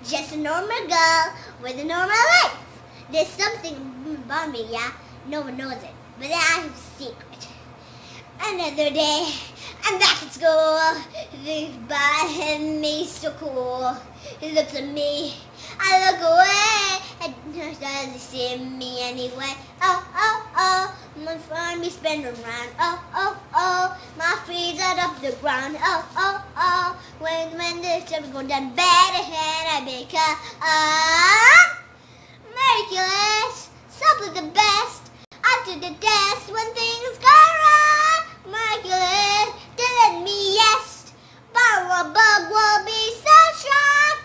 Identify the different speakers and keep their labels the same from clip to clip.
Speaker 1: just a normal girl with a normal life. There's something about me, yeah? No one knows it, but I have a secret. Another day, I'm back at school. This boy and me so cool. He looks at me, I look away, and does he see me anyway? Oh, oh, oh, my friend be spinning around. Oh, oh, oh, my feet are up the ground. Oh, oh, oh, when the trouble go down bad ahead, I become miraculous, simply the best. After the test, when things go wrong, miraculous, they let me yes, but a bug will be so strong.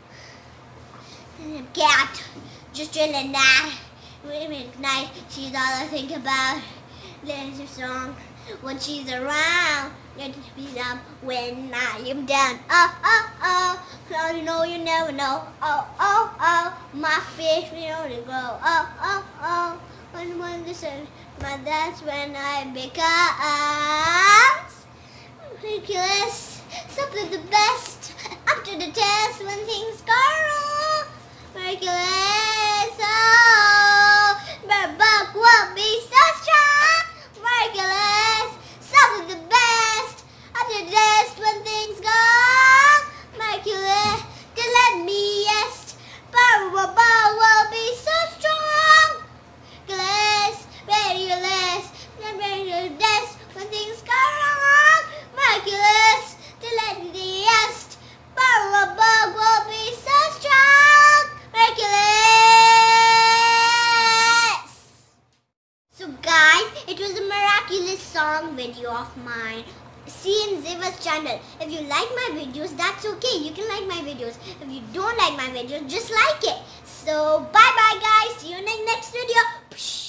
Speaker 1: Cat, just chilling that. Night, she's all I think about. There's a song when she's around. Let me be up when I am down. Oh, oh, oh, now you know you never know. Oh, oh, oh, my fish will only grow. Oh, oh, oh, when the sun, but that's when I become ridiculous. Simply the best. After the test, when things go wrong, miraculous. Oh, but bug will be so strong. Miraculous. Simply the best. After the test, when things go wrong, miraculous. They let me yes, but bug will be so strong. Miraculous, miraculous. Miraculous. When things go wrong, miraculous. They let me yes, but bug will be so strong. Miraculous. So guys, it was a miraculous song video of mine. See in Ziva's channel. If you like my videos, that's okay. You can like my videos. If you don't like my videos, just like it. So bye bye guys. See you in the next video.